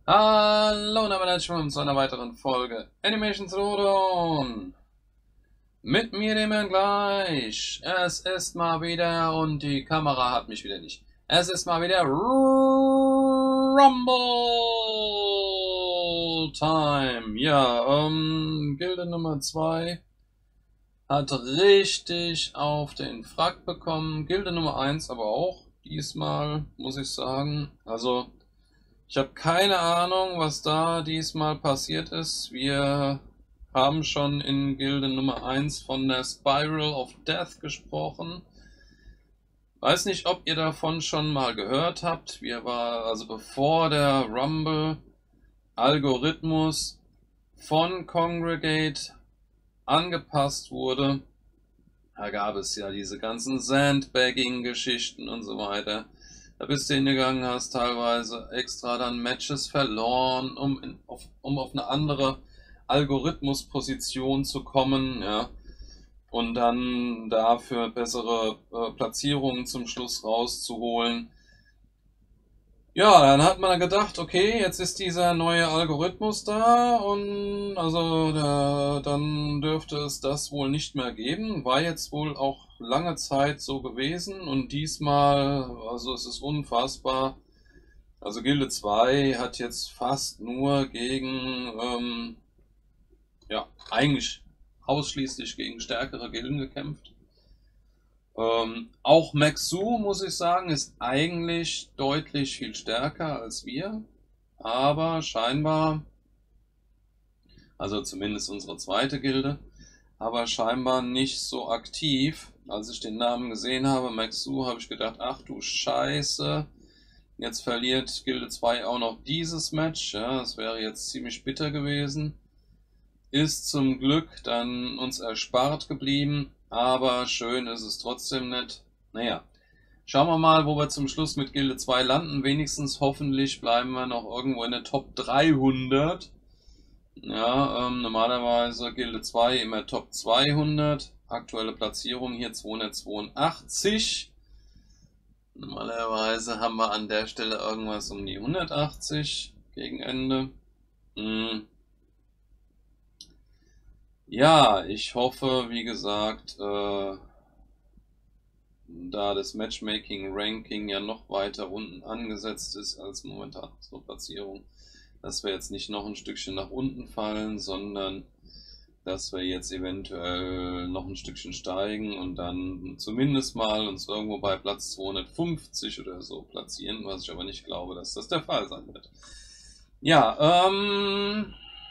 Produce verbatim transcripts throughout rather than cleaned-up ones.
Hallo und damit herzlich willkommen zu einer weiteren Folge Animation Zrodon. Mit mir dem Herrn gleich. Es ist mal wieder, und die Kamera hat mich wieder nicht. Es ist mal wieder Rumble Time. Ja, ähm, Gilde Nummer zwei hat richtig auf den Frack bekommen. Gilde Nummer eins aber auch. Diesmal, muss ich sagen. Also, ich habe keine Ahnung, was da diesmal passiert ist. Wir haben schon in Gilde Nummer eins von der Spiral of Death gesprochen. Weiß nicht, ob ihr davon schon mal gehört habt. Wir war also bevor der Rumble Algorithmus von Kongregate angepasst wurde, da gab es ja diese ganzen Sandbagging-Geschichten und so weiter. Da bist du hingegangen, hast teilweise extra dann Matches verloren, um, in, auf, um auf eine andere Algorithmusposition zu kommen, ja. Und dann dafür bessere äh, Platzierungen zum Schluss rauszuholen. Ja, dann hat man gedacht, okay, jetzt ist dieser neue Algorithmus da und also da, dann dürfte es das wohl nicht mehr geben. War jetzt wohl auch lange Zeit so gewesen und diesmal, also es ist unfassbar. Also Gilde zwei hat jetzt fast nur gegen, ähm, ja, eigentlich ausschließlich gegen stärkere Gilden gekämpft. Ähm, auch Maxu, muss ich sagen, ist eigentlich deutlich viel stärker als wir, aber scheinbar, also zumindest unsere zweite Gilde, aber scheinbar nicht so aktiv. Als ich den Namen gesehen habe, Maxu, habe ich gedacht, ach du Scheiße, jetzt verliert Gilde zwei auch noch dieses Match, ja, das wäre jetzt ziemlich bitter gewesen. Ist zum Glück dann uns erspart geblieben, aber schön ist es trotzdem nicht. Naja, schauen wir mal, wo wir zum Schluss mit Gilde zwei landen. Wenigstens hoffentlich bleiben wir noch irgendwo in der Top dreihundert. Ja, ähm, normalerweise Gilde zwei immer Top zweihundert. Aktuelle Platzierung hier zweihundertzweiundachtzig. Normalerweise haben wir an der Stelle irgendwas um die hundertachtzig gegen Ende. Hm. Ja, ich hoffe, wie gesagt, äh, da das Matchmaking-Ranking ja noch weiter unten angesetzt ist als momentan unsere Platzierung, dass wir jetzt nicht noch ein Stückchen nach unten fallen, sondern dass wir jetzt eventuell noch ein Stückchen steigen und dann zumindest mal uns irgendwo bei Platz zweihundertfünfzig oder so platzieren, was ich aber nicht glaube, dass das der Fall sein wird. Ja, ähm...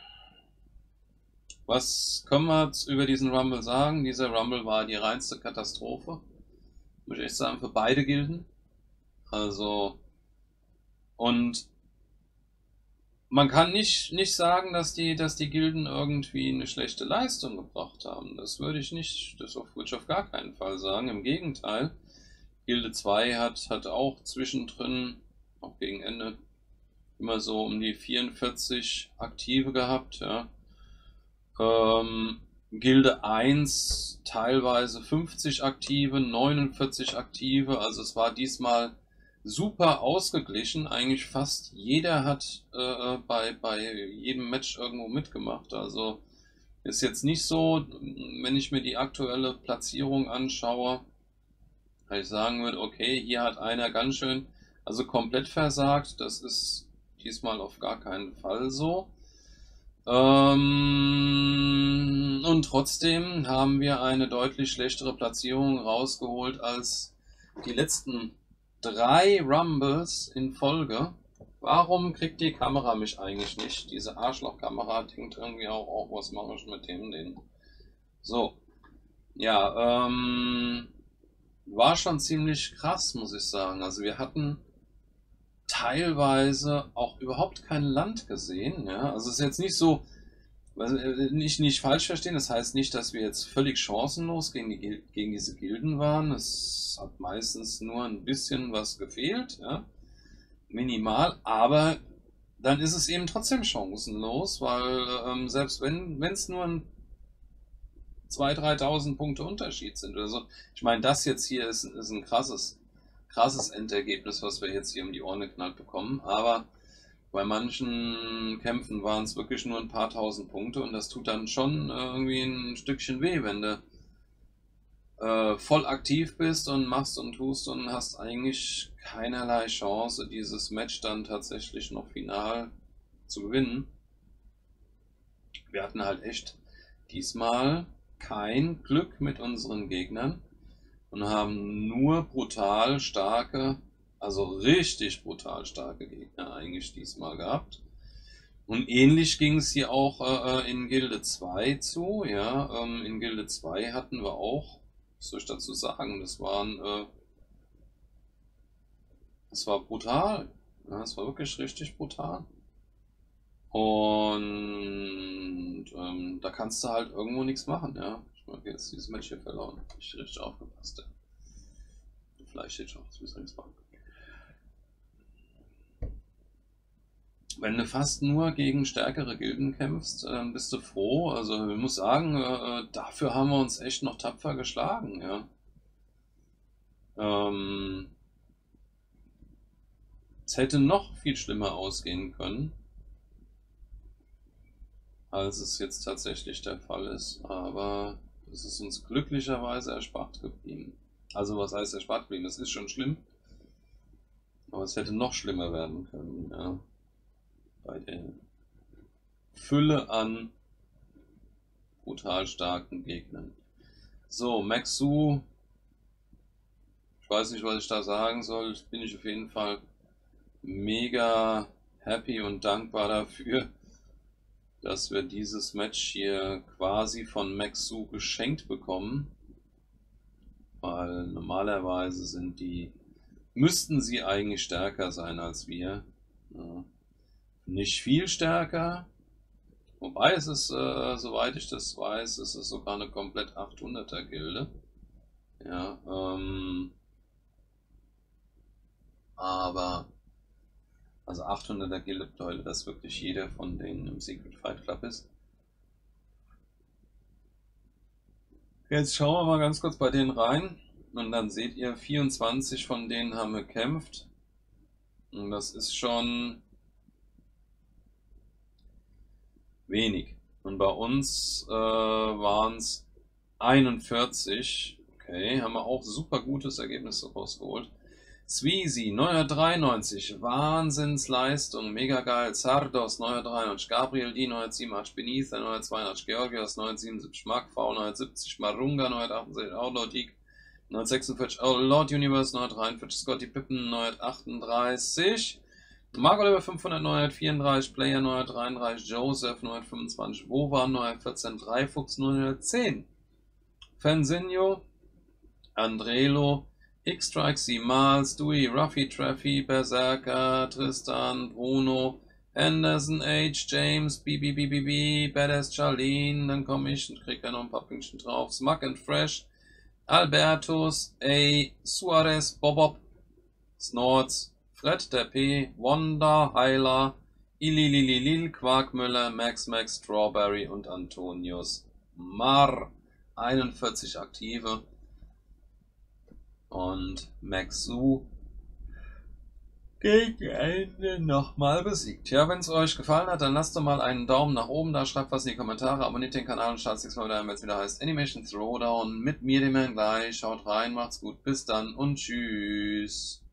was können wir jetzt über diesen Rumble sagen? Dieser Rumble war die reinste Katastrophe. Muss ich echt sagen, für beide Gilden. Also, und man kann nicht, nicht sagen, dass die, dass die Gilden irgendwie eine schlechte Leistung gebracht haben. Das würde ich nicht, das würde ich auf gar keinen Fall sagen. Im Gegenteil, Gilde zwei hat, hat auch zwischendrin, auch gegen Ende, immer so um die vierundvierzig Aktive gehabt, ja. Ähm, Gilde eins teilweise fünfzig Aktive, neunundvierzig Aktive, also es war diesmal super ausgeglichen, eigentlich fast jeder hat äh, bei, bei jedem Match irgendwo mitgemacht, also ist jetzt nicht so, wenn ich mir die aktuelle Platzierung anschaue, dass ich sagen würde, okay, hier hat einer ganz schön, also komplett versagt, das ist diesmal auf gar keinen Fall so. Ähm, und trotzdem haben wir eine deutlich schlechtere Platzierung rausgeholt als die letzten drei Rumbles in Folge. Warum kriegt die Kamera mich eigentlich nicht? Diese Arschlochkamera denkt irgendwie auch, oh, was mache ich mit dem denn? So, ja, ähm, war schon ziemlich krass, muss ich sagen. Also wir hatten teilweise auch überhaupt kein Land gesehen. Ja? Also es ist jetzt nicht so, also nicht, nicht falsch verstehen, das heißt nicht, dass wir jetzt völlig chancenlos gegen, die, gegen diese Gilden waren. Es hat meistens nur ein bisschen was gefehlt, ja? Minimal, aber dann ist es eben trotzdem chancenlos, weil ähm, selbst wenn es nur ein zweitausend, dreitausend Punkte Unterschied sind oder so, ich meine, das jetzt hier ist, ist ein krasses krasses Endergebnis, was wir jetzt hier um die Ohren geknallt bekommen, aber Bei manchen Kämpfen waren es wirklich nur ein paar tausend Punkte und das tut dann schon äh, irgendwie ein Stückchen weh, wenn du äh, voll aktiv bist und machst und tust und hast eigentlich keinerlei Chance, dieses Match dann tatsächlich noch final zu gewinnen. Wir hatten halt echt diesmal kein Glück mit unseren Gegnern und haben nur brutal starke, also richtig brutal starke Gegner eigentlich diesmal gehabt. Und ähnlich ging es hier auch äh, in Gilde zwei zu. Ja, ähm, in Gilde zwei hatten wir auch, was soll ich dazu sagen, das waren, äh, das war brutal. Ja, das war wirklich richtig brutal. Und ähm, da kannst du halt irgendwo nichts machen, ja. Ich habe jetzt dieses Match hier verloren. Hab ich richtig aufgepasst. Ja. Vielleicht steht schon, das müssen wir nichts machen. Wenn du fast nur gegen stärkere Gilden kämpfst, äh, bist du froh. Also ich muss sagen, äh, dafür haben wir uns echt noch tapfer geschlagen, ja. Ähm, es hätte noch viel schlimmer ausgehen können, als es jetzt tatsächlich der Fall ist. Aber es ist uns glücklicherweise erspart geblieben. Also was heißt erspart geblieben? Das ist schon schlimm. Aber es hätte noch schlimmer werden können, ja. Bei der Fülle an brutal starken Gegnern. So, Maxu. Ich weiß nicht, was ich da sagen soll. Bin ich auf jeden Fall mega happy und dankbar dafür, dass wir dieses Match hier quasi von Maxu geschenkt bekommen. Weil normalerweise sind die, müssten sie eigentlich stärker sein als wir. Ja. Nicht viel stärker. Wobei es ist, äh, soweit ich das weiß, es ist sogar eine komplett achthunderter Gilde. Ja, ähm, aber, also achthunderter Gilde bedeutet, dass wirklich jeder von denen im Secret Fight Club ist. Jetzt schauen wir mal ganz kurz bei denen rein und dann seht ihr, vierundzwanzig von denen haben gekämpft. Und das ist schon wenig. Und bei uns äh, waren es einundvierzig. Okay, haben wir auch super gutes Ergebnis rausgeholt. Sweezy, neunhundertdreiundneunzig, Wahnsinnsleistung, mega geil. Zardos, neunhundertdreiundneunzig, Gabriel D, neunhundertsiebenundachtzig, Benitha, neunhundertzweiundachtzig, Georgios, neunhundertsiebenundsiebzig, Mark V, neunhundertsiebzig, Marunga, neunhundertachtundsiebzig, Outlaw Deek, neunhundertsechsundvierzig, oh Lord Universe, neunhundertdreiundvierzig, Scotty Pippen, neunhundertachtunddreißig, Marco Leber fünfhundert, neunhundertvierunddreißig, Player neunhundertdreiunddreißig, Joseph neunhundertfünfundzwanzig, Wovan neunhundertvierzehn, Dreifuchs neunhundertzehn, Fanzinho, Andrelo, X-Strike, Simal, Stewie, Ruffy, Traffy, Berserker, Tristan, Bruno, Anderson, H, James, B B B B B, Badass Charlene, dann komme ich und kriege ja noch ein paar Pünktchen drauf, Smug and Fresh, Albertus, A, Suarez, Bobob, Snorts, Fred der P, Wanda, Heiler, Ililililil, Quarkmüller, Max Max, Strawberry und Antonius Mar. einundvierzig aktive. Und Maxu gegen Ende nochmal besiegt. Ja, wenn es euch gefallen hat, dann lasst doch mal einen Daumen nach oben da, schreibt was in die Kommentare, abonniert den Kanal und startet nächstes Mal wieder, wenn es wieder heißt Animation Throwdown mit mir, dem Herrn gleich. Schaut rein, macht's gut, bis dann und tschüss.